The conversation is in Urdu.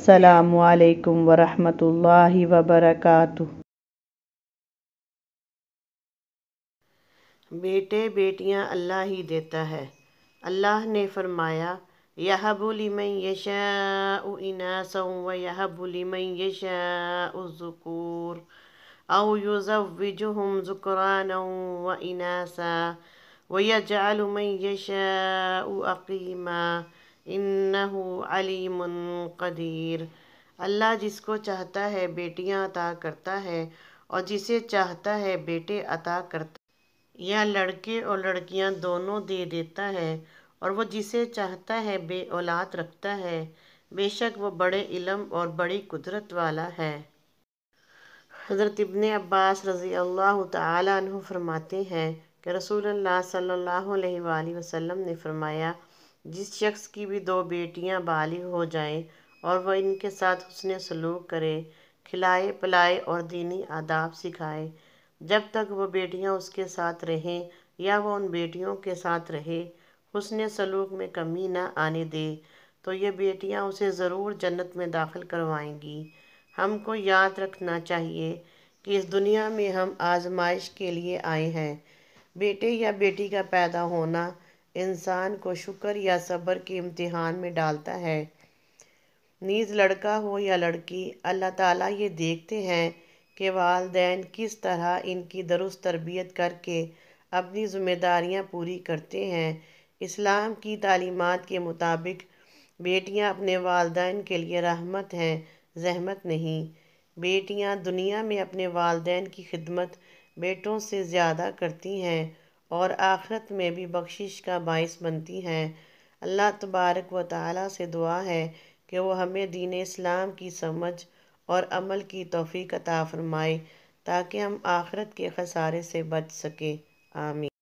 السلام علیکم ورحمۃ اللہ وبرکاتہ۔ بیٹے بیٹیاں اللہ ہی دیتا ہے۔ اللہ نے فرمایا یَہَبُ لِمَن یَشَاءُ إِنَاثًا وَیَہَبُ لِمَن یَشَاءُ الذُّکُورَ أَوْ یُزَوِّجُهُمْ ذُکْرَانًا وَإِنَاثًا وَیَجْعَلُ مَن یَشَاءُ عَقِیمًا إِنَّهُ عَلِیمٌ قدیر۔ اللہ جس کو چاہتا ہے بیٹیاں عطا کرتا ہے اور جسے چاہتا ہے بیٹے عطا کرتا ہے، یا لڑکے اور لڑکیاں دونوں دے دیتا ہے، اور وہ جسے چاہتا ہے بے اولاد رکھتا ہے۔ بے شک وہ بڑے علم اور بڑی قدرت والا ہے۔ حضرت ابن عباس رضی اللہ تعالیٰ عنہ فرماتے ہیں کہ رسول اللہ صلی اللہ علیہ وآلہ وسلم نے فرمایا، جس شخص کی بھی 2 بیٹیاں بالغ ہو جائیں اور وہ ان کے ساتھ حسن سلوک کرے، کھلائے پلائے اور دینی آداب سکھائے، جب تک وہ بیٹیاں اس کے ساتھ رہیں یا وہ ان بیٹیوں کے ساتھ رہے، حسن سلوک میں کمی نہ آنے دے، تو یہ بیٹیاں اسے ضرور جنت میں داخل کروائیں گی۔ ہم کو یاد رکھنا چاہیے کہ اس دنیا میں ہم آزمائش کے لیے آئے ہیں۔ بیٹے یا بیٹی کا پیدا ہونا انسان کو شکر یا صبر کے امتحان میں ڈالتا ہے۔ نیز لڑکا ہو یا لڑکی، اللہ تعالیٰ یہ دیکھتے ہیں کہ والدین کس طرح ان کی درست تربیت کر کے اپنی ذمہ داریاں پوری کرتے ہیں۔ اسلام کی تعلیمات کے مطابق بیٹیاں اپنے والدین کے لیے رحمت ہیں، زحمت نہیں۔ بیٹیاں دنیا میں اپنے والدین کی خدمت بیٹوں سے زیادہ کرتی ہیں اور آخرت میں بھی بخشش کا باعث بنتی ہیں۔ اللہ تبارک و تعالیٰ سے دعا ہے کہ وہ ہمیں دین اسلام کی سمجھ اور عمل کی توفیق عطا فرمائے تاکہ ہم آخرت کے خسارے سے بچ سکیں۔ آمین۔